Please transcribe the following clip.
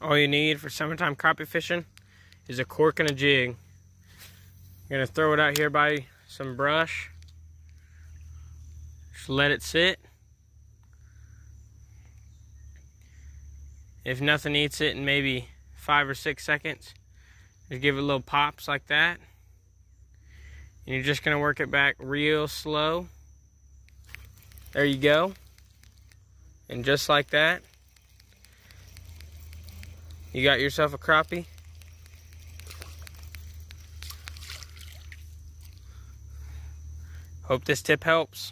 All you need for summertime crappie fishing is a cork and a jig. You're gonna throw it out here by some brush. Just let it sit. If nothing eats it in maybe 5 or 6 seconds, just give it little pops like that. And you're just gonna work it back real slow. There you go. And just like that, you got yourself a crappie. Hope this tip helps.